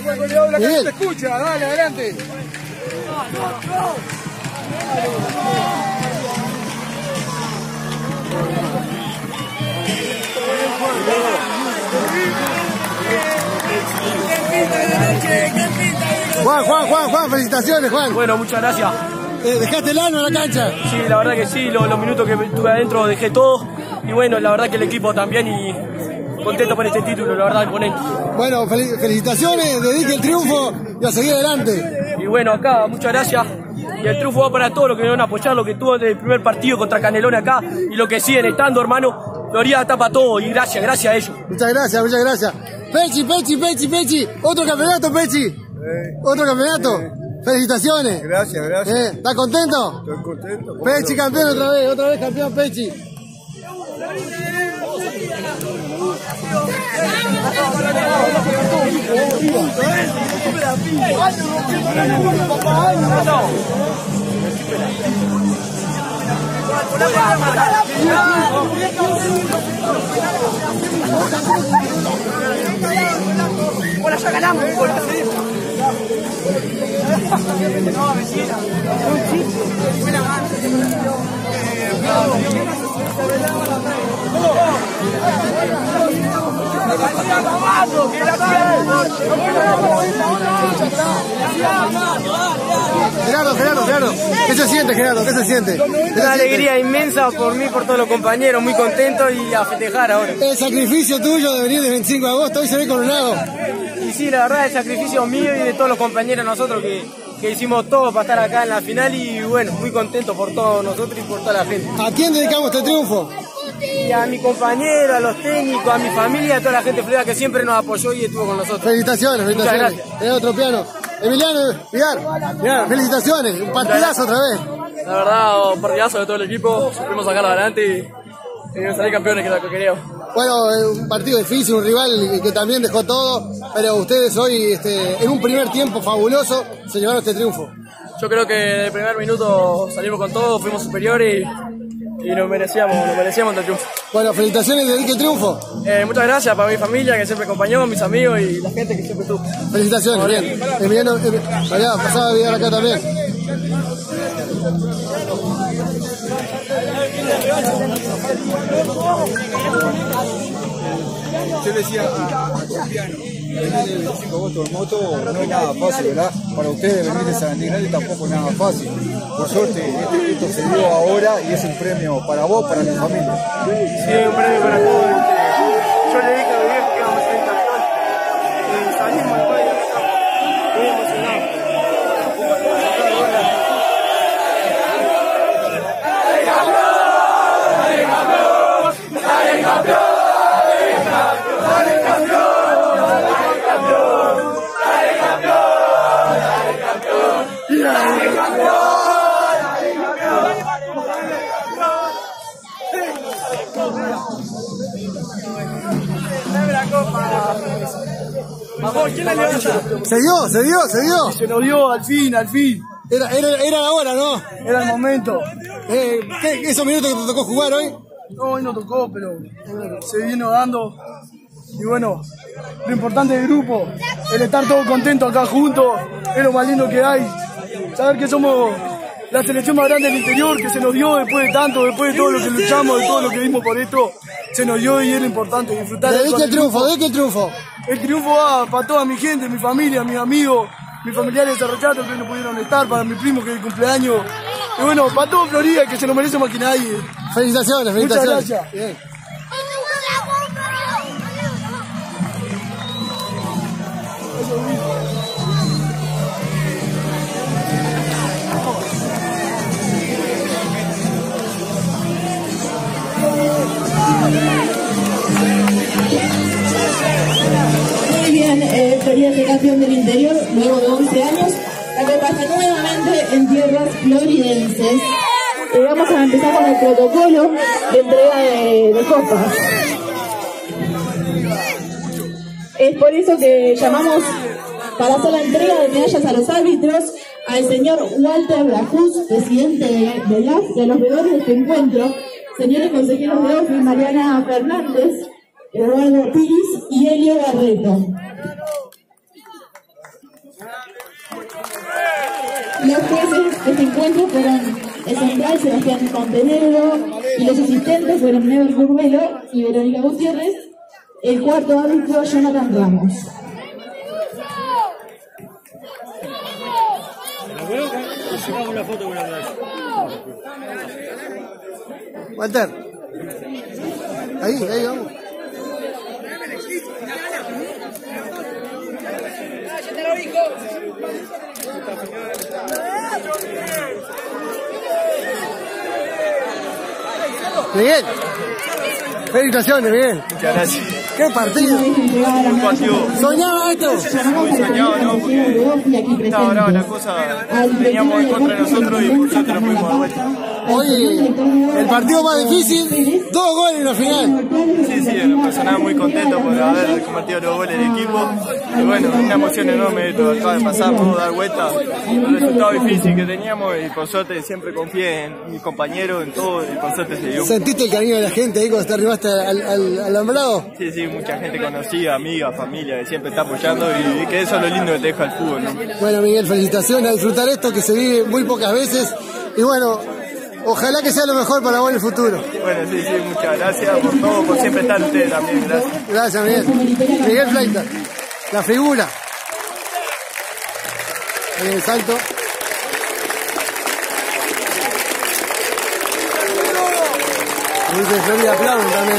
La gente te escucha, dale, adelante. Juan, felicitaciones, Juan. Bueno, muchas gracias. ¿Dejaste el alma en la cancha? Sí, la verdad que sí, los minutos que estuve adentro dejé todo. Y bueno, la verdad que el equipo también y contento por este título, la verdad, imponente. Bueno, felicitaciones, dedique el triunfo y a seguir adelante. Y bueno, acá, muchas gracias. Y el triunfo va para todos los que me van a apoyar, lo que tuvo desde el primer partido contra Canelones acá y lo que siguen estando, hermano. Florida tapa todo y gracias a ellos. Muchas gracias. Pechi. Otro campeonato, Pechi. Otro campeonato. Felicitaciones. Gracias. ¿Estás contento? Estoy contento. Pechi campeón otra vez campeón Pechi. Bueno, ya ganamos. No, vecina. Gerardo, ¿qué se siente, Gerardo? ¿Qué se siente? Una alegría inmensa por mí, por todos los compañeros, muy contento y a festejar ahora. El sacrificio tuyo de venir el 25 de agosto, hoy se ve coronado. Y sí, la verdad, el sacrificio mío y de todos los compañeros nosotros que hicimos todo para estar acá en la final y bueno, muy contento por todos nosotros y por toda la gente. ¿A quién dedicamos este triunfo? Y a mi compañero, a los técnicos, a mi familia, a toda la gente de Florida que siempre nos apoyó y estuvo con nosotros. Felicitaciones. Muchas gracias. Tenés otro piano. Emiliano, Pilar, felicitaciones, un partidazo otra vez. La verdad, un partidazo de todo el equipo, supimos sacarlo adelante y salir campeones, que es lo que queríamos. Bueno, un partido difícil, un rival que también dejó todo, pero ustedes hoy, en un primer tiempo fabuloso, se llevaron este triunfo. Yo creo que desde el primer minuto salimos con todo, fuimos superiores y nos merecíamos el triunfo. Bueno, felicitaciones, dedique el triunfo. Muchas gracias para mi familia que siempre acompañó, mis amigos y la gente que siempre estuvo. Felicitaciones, bien. Emiliano, pasaba a Vidal acá también. Yo decía a Piano, venir el 5 de agosto en moto no es nada fácil, ¿verdad? Para ustedes venir de San Antonio tampoco es nada fácil. Por suerte, esto se dio ahora y es un premio para vos, para tu familia. Sí, un premio para todos. Yo le dije a mi viejo que íbamos a ser campeón y salimos después de esto, muy emocionados. ¿Quién la levanta? Se dio. Se nos dio al fin. Era la hora, ¿no? Era el momento. ¿Esos minutos que te tocó jugar hoy? No, hoy no tocó, pero se vino dando. Y bueno, lo importante del grupo, el estar todos contentos acá juntos, es lo más lindo que hay. Saber que somos la selección más grande del interior, que se nos dio después de tanto, después de todo lo que luchamos, de todo lo que dimos por esto, se nos dio y es lo importante, disfrutar. Dedique el triunfo. El triunfo va para toda mi gente, mi familia, mis amigos, mis familiares de Rechato que no pudieron estar, para mi primo que es el cumpleaños. Y bueno, para todo Florida que se lo merece más que nadie. Felicitaciones. Muchas gracias. Bien. Muy bien, Florida es campeón del interior luego de 11 años. La copa está nuevamente en tierras floridenses. Vamos a empezar con el protocolo de entrega de copas. Es por eso que llamamos para hacer la entrega de medallas a los árbitros al señor Walter Brajus, presidente de LAF, y a los veedores de este encuentro, señores consejeros de OFI, Mariana Fernández, Eduardo Piris y Elio Barreto. Los jueces de este encuentro fueron el central Sebastián Montenegro y los asistentes fueron Never Curvelo y Verónica Gutiérrez. El cuarto árbitro, Jonathan Ramos. Walter. Ahí vamos. Miguel, felicitaciones, Miguel. Muchas gracias. ¡Qué partido! Un partido ¿Soñaba esto? muy soñado, ¿no? Porque estaba brava la cosa, teníamos en contra de nosotros y por suerte lo pudimos dar vuelta. Hoy, el partido más difícil, 2 goles en la final. Sí, en lo personal muy contento por haber convertido los goles del equipo. Y bueno, una emoción enorme esto acaba de pasar, pudo dar vuelta. Un resultado difícil que teníamos y por suerte siempre confié en mis compañeros, en todo y por suerte se dio. ¿Sentiste el cariño de la gente ahí cuando te arribaste al alambrado? Sí, mucha gente conocida, amiga, familia que siempre está apoyando y que eso es lo lindo que te deja el fútbol, ¿no? Bueno, Miguel, felicitaciones, a disfrutar esto que se vive muy pocas veces y bueno, ojalá que sea lo mejor para vos en el futuro. Bueno, sí, muchas gracias por todo, por siempre estar ustedes también, gracias. Gracias, Miguel. Miguel Fleita, la figura. Ahí en el salto. Dice Florida aplauden también,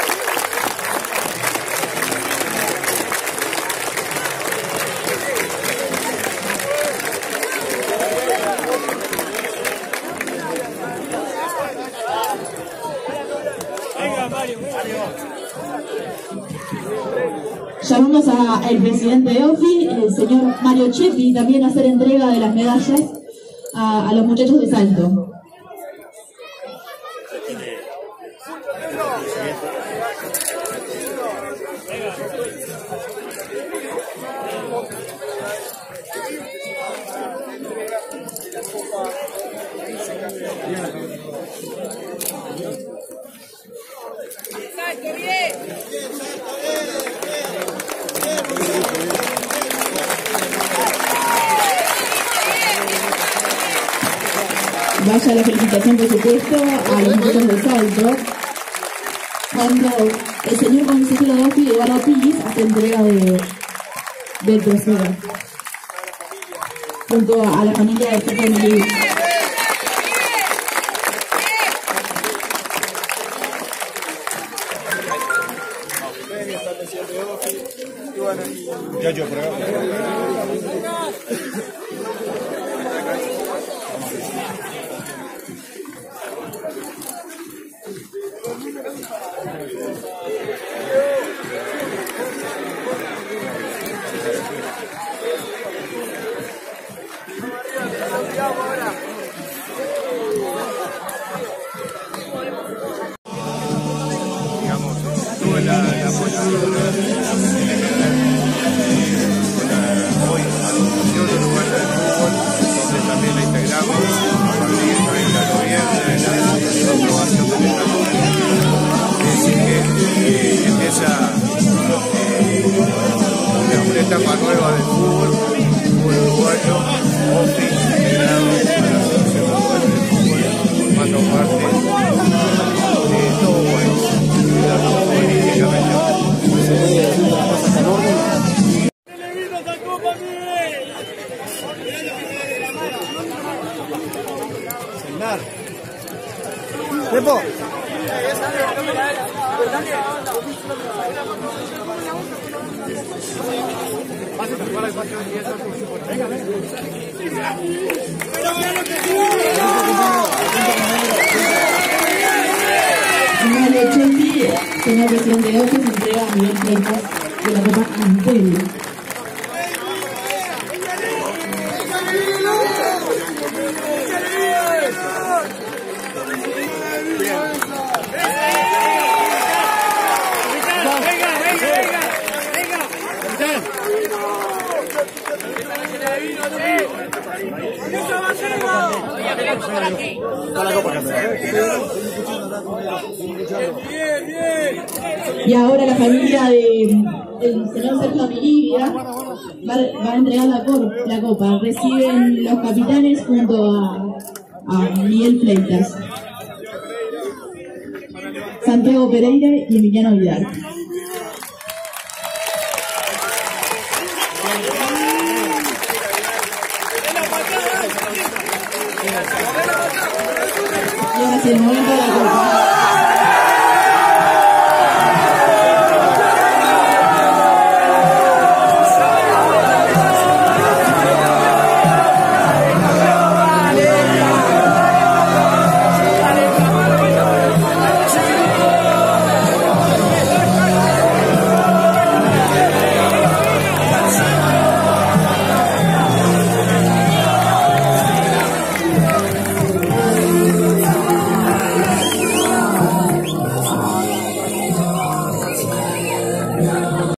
Llamamos al presidente de OFI, el señor Mario Chepi, también a hacer entrega de las medallas a los muchachos de Salto. Vaya la felicitación, por supuesto, a los muchachos de Salto. Cuando el señor consejero de OFI, Eduardo Pilis, hace entrega del trofeo junto a la familia de Jorge Melí. Pepo. Mario Chepi, señor presidente de OFI, se entrega a Miguel Fleitas de la Copa Antel. Y ahora la familia del señor Sergio Amilibia va a entregar la copa. Reciben los capitanes junto a Miguel Fleitas, Santiago Pereira y Emiliano Vidal. Y ahora es el momento de la